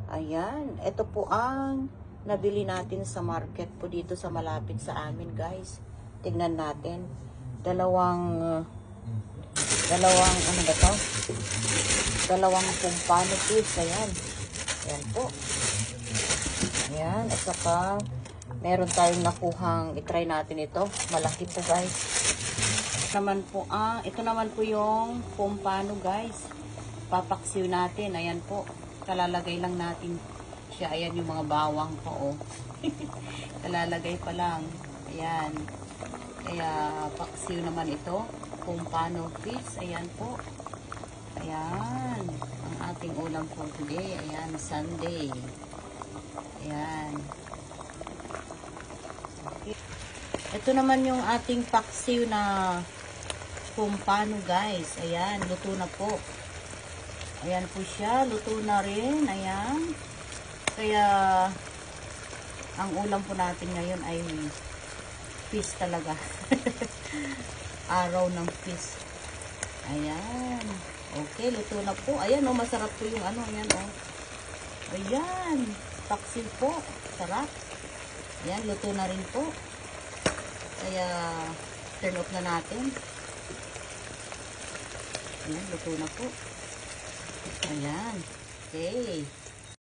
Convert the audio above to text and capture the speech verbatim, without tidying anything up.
Ayan. Ito po ang nabili natin sa market po dito sa malapit sa amin, guys. Tingnan natin. Dalawang, uh, dalawang, ano ba to? Dalawang pumpano piece. Ayan. Ayan po. Ayan. At saka, meron tayong nakuhang, itry natin ito. Malaki po, guys. Naman po, ah, ito naman po yung pumpano, guys. Papaksiw natin. Ayan po. Kalalagay lang natin siya. Ayan yung mga bawang po, oh. Kalalagay pa lang. Ayan. Kaya, paksiw naman ito. Pumpano fish. Ayan po. Ayan. Ang ating ulam for today. Ayan, Sunday. Ayan. Okay. Ito naman yung ating paksiw na pumpano, guys. Ayan, luto na po. Ayan po siya, luto na rin. Ayan. Kaya, ang ulam po natin ngayon ay fish talaga. Araw ng fish. Ayan. Okay, luto na po. Ayan, oh, masarap po yung ano. Ayan, oh. Ayan. Paksiw po. Sarap. Ayan, luto na rin po. Kaya, turn off na natin. Ayan, luto na po. Ayan. Okay.